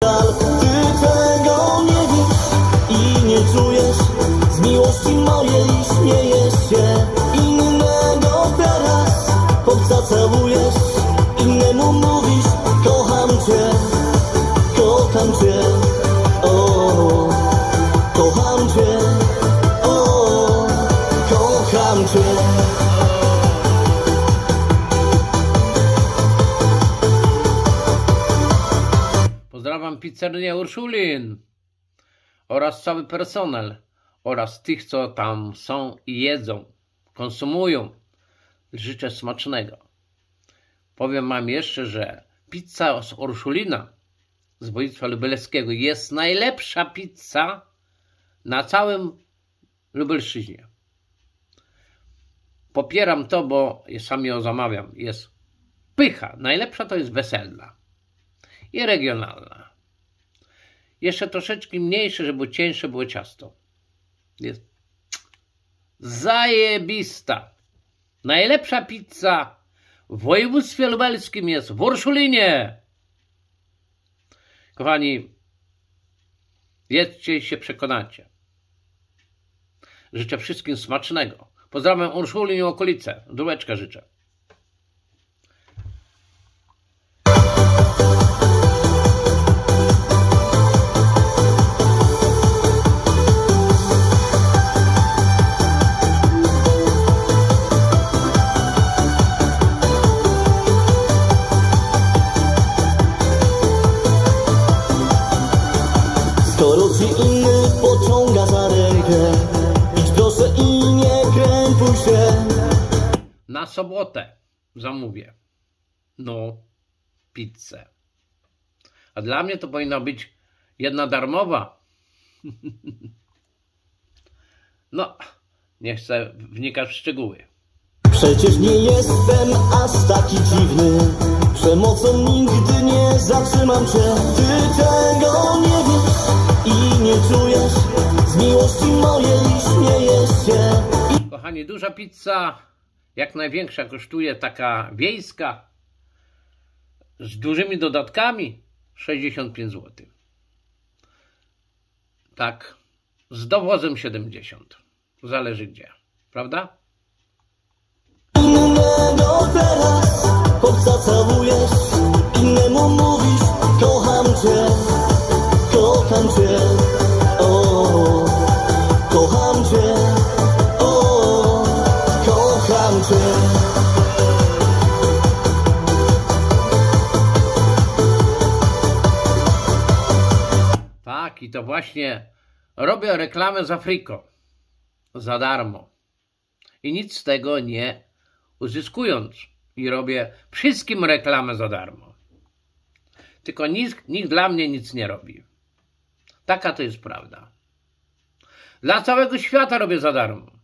Ty tego nie wiesz i nie czujesz, z miłości mojej śmiejesz się. Innego teraz chłopca całujesz, innemu mówisz kocham cię, kocham cię, o, kocham cię, o, kocham cię. Pozdrawiam pizzerię Urszulin oraz cały personel oraz tych, co tam są i jedzą, konsumują. Życzę smacznego. Powiem wam jeszcze, że pizza z Urszulina z województwa lubelskiego jest najlepsza pizza na całym Lubelszczyźnie. Popieram to, bo sam ją zamawiam. Jest pycha. Najlepsza to jest weselna i regionalna. Jeszcze troszeczkę mniejsze, żeby cieńsze było ciasto. Jest zajebista. Najlepsza pizza w województwie lubelskim jest w Urszulinie. Kochani, jedzcie i się przekonacie. Życzę wszystkim smacznego. Pozdrawiam Urszulin i okolice. Zdróweczka życzę. Skoro ci inny pociąga za rękę, idź proszę i nie krępuj się. Na sobotę zamówię pizzę. A dla mnie to powinna być jedna darmowa. Nie chcę wnikać w szczegóły. Przecież nie jestem aż taki dziwny, przemocą nigdy nie zatrzymam cię. Ty tego nie wiesz i nie czujesz, z miłości mojej śmiejesz się. Kochani, duża pizza, jak największa, kosztuje taka wiejska, z dużymi dodatkami 65 zł. Tak, z dowozem 70. Zależy gdzie, prawda? Innego teraz chłopca całujesz, innemu mówisz kocham cię, kocham cię, o, kocham cię, o, kocham cię. Tak, i to właśnie robię reklamę za friko, za darmo. I nic z tego nie uzyskując. I robię wszystkim reklamę za darmo. Tylko nikt dla mnie nic nie robi. Taka to jest prawda. Dla całego świata robię za darmo.